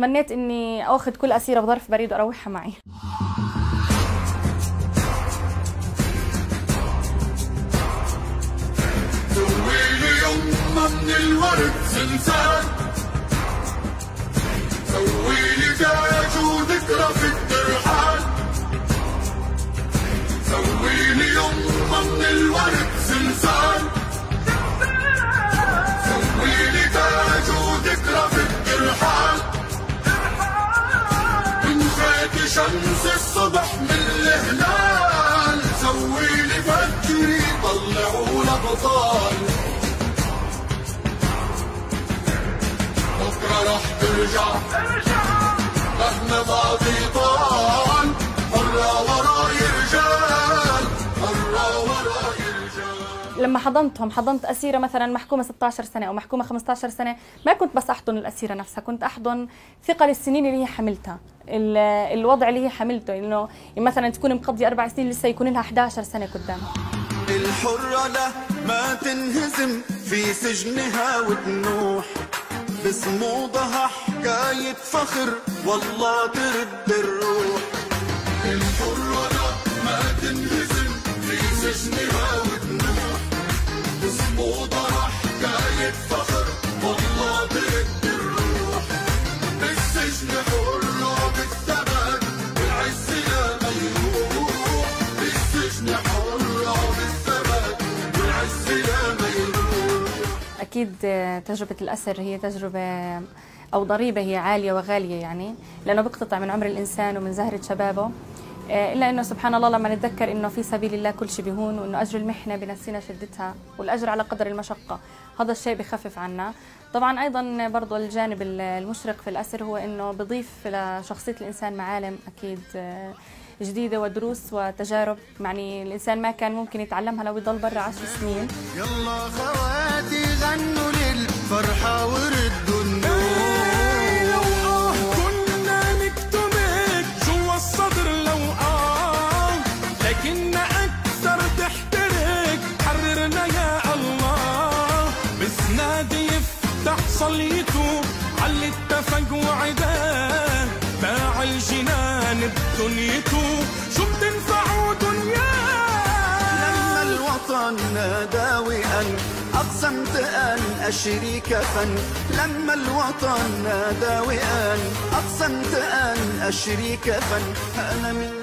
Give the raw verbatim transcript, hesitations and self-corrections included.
تمنيت اني اخذ كل اسيره بظرف بريد واروحها معي. سويلي يمه من الورد زنزان، سويلي تاج وذكرى في الترحال، سويلي يمه من الورد زنزان، سويلي تاج وذكرى في الترحال، من فيك شمس الصبح من الهلال، سويلي فجري طلعوا الابطال، بكره رح ترجع مهما فاضي طال، مرة وراي رجال، مرة وراي رجال. لما حضنتهم حضنت اسيره مثلا محكومه ستة عشر سنه او محكومه خمسة عشر سنه، ما كنت بس احضن الاسيره نفسها، كنت احضن ثقل السنين اللي هي حملتها، الوضع اللي هي حملته، انه مثلا تكون مقضيه اربع سنين لسه يكون لها إحدى عشرة سنه قدام. الحرة لا ما تنهزم في سجنها وتنوح، بصمودها حكاية فخر والله ترد الروح. الحرة لا ما تنهزم في سجنها وتنوح، بصمودها حكاية فخر والله ترد الروح. بالسجن حرة بالثبات بالعز لا ما يروح، بالسجن حرة بالثبات بالعز لا ما يروح. أكيد تجربة الأسر هي تجربة أو ضريبة هي عالية وغالية، يعني لأنه بيقتطع من عمر الإنسان ومن زهرة شبابه، إلا أنه سبحان الله لما نتذكر أنه في سبيل الله كل شيء بيهون، وأنه أجر المحنة بنفسنا شدتها، والأجر على قدر المشقة، هذا الشيء بخفف عنا. طبعا أيضا برضو الجانب المشرق في الأسر هو أنه بضيف لشخصية الإنسان معالم أكيد جديدة ودروس وتجارب، يعني الإنسان ما كان ممكن يتعلمها لو يضل برا عشر سنين. يلا خواتي غنوا للفرحة وردوا النور، لو آه كنا نكتمك جوا الصدر لو آه، لكن أكثر تحترق حررنا يا الله، بسنادي يفتح صليته على اتفق وعداه، باع الجنان بدنيته شو بتنفعوا دنياه. لما الوطن نادى أن أقسمت أن أشري كفن، لما الوطن نادى أن أقسمت أن أشري كفن، أنا من